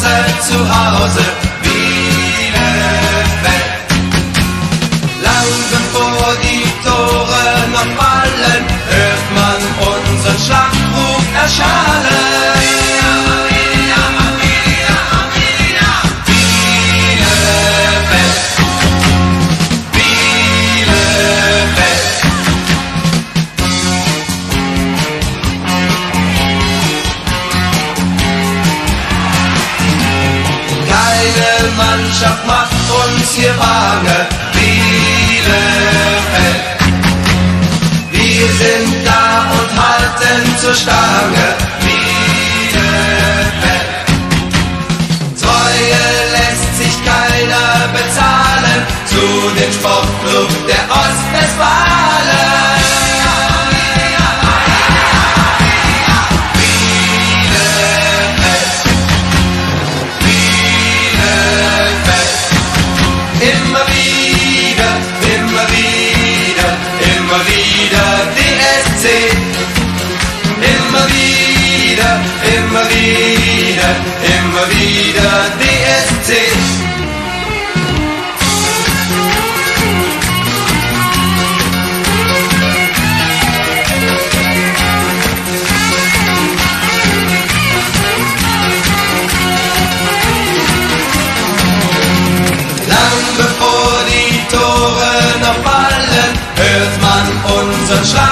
zu Hause, Bielefeld. Lang bevor die Tore noch fallen, hört man unseren Schlachtruf erschallen. Mannschaft macht uns hier bange, Bielefeld. Wir sind da und halten zur Stange, Bielefeld. Treue lässt sich keiner bezahlen, zu dem Sportclub der Ostwestfalen. Immer wieder, immer wieder, immer wieder DSC. Immer wieder, immer wieder, immer wieder DSC. Bevor die Tore noch fallen, hört man unseren Schrei.